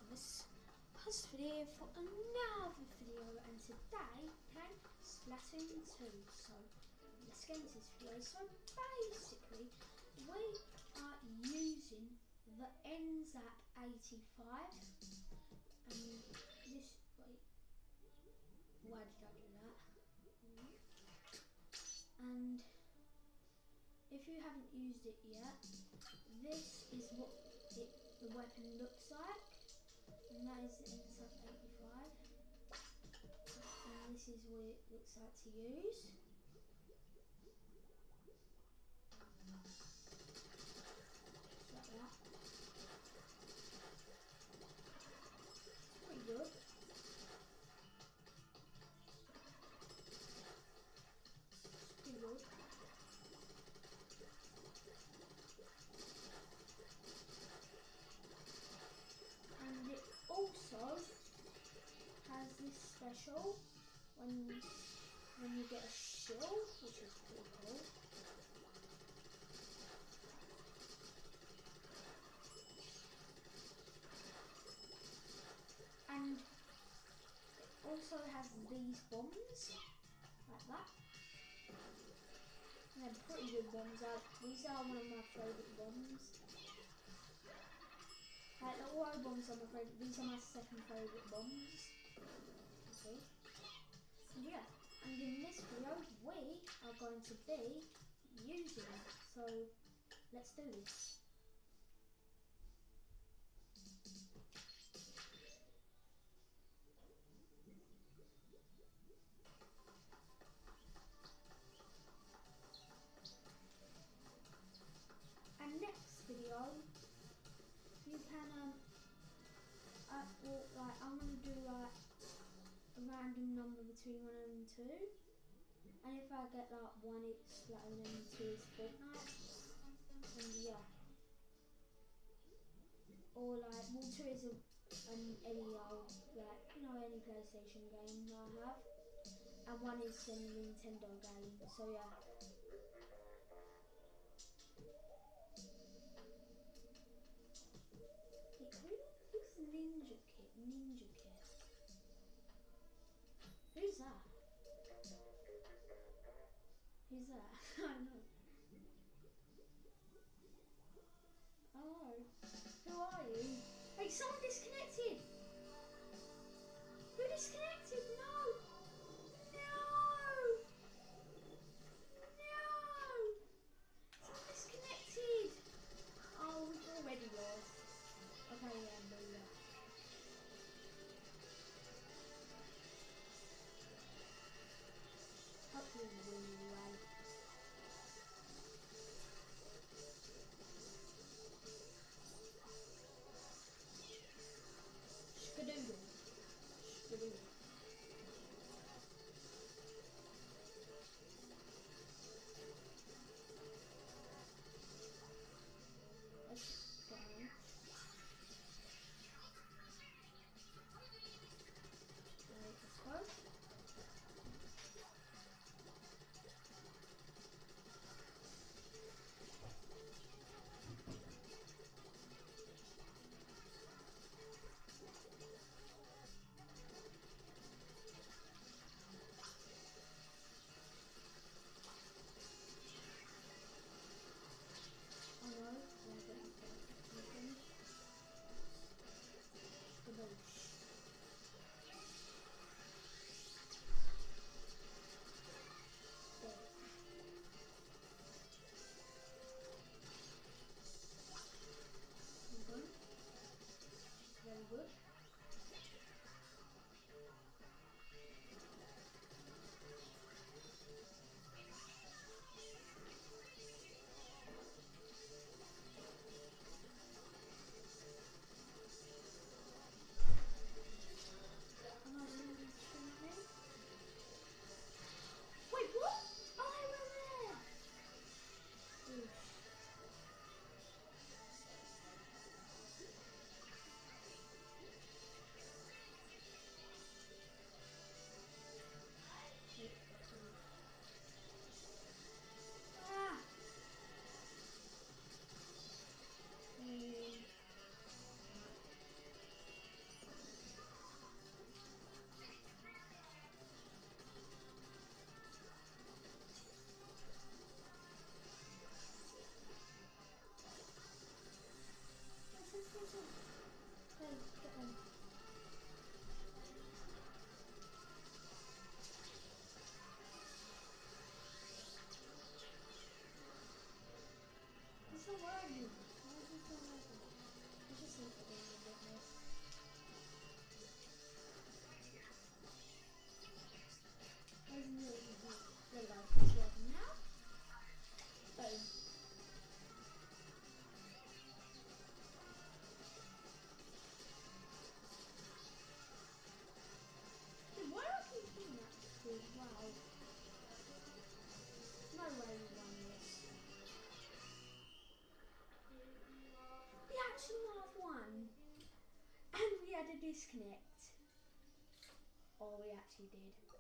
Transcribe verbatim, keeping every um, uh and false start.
Thomas, Puzzle here for another video, and today playing Splatoon two. So let's get into this video. So basically we are using the N ZAP eighty-five, and this, wait, why did I do that? And if you haven't used it yet, this is what it, the weapon looks like, and that is the N ZAP eighty-five, and this is what it looks like to use. Just like that. Pretty good. Pretty good. And it also has this special when when you get a shield, which is pretty cool. And it also has these bombs like that. And they're pretty good bombs. Uh, these are one of my favourite bombs. Like the auto bombs are my favourite. These are my second favourite bombs. Okay. And yeah, and in this video we are going to be using it. So let's do this. And next video you can um uh, well, like I'm gonna do like a random number between one and two, and if I get like one, it's like and then two is Fortnite, and yeah, or like well two is a, an any old like you know any PlayStation game I have, and one is a Nintendo game. So yeah. Wait, who, who's Ninja Kid? Ninja Kid. Who's that? Who's that? I don't know. Oh, who are you? Hey, someone disconnected! Who disconnected? No! No! No! Someone disconnected! Oh, we've already lost. Okay, yeah, but yeah. Hopefully we win anyway. Skadoodle. Skadoodle. Let's go. Alright, let's go. Oh no, yeah, but you can't get anything. Skadoosh. There. Good. Very good. Am I really shooting? Wait, what? Oh, they were there! Oof. had a disconnect. Or we actually did.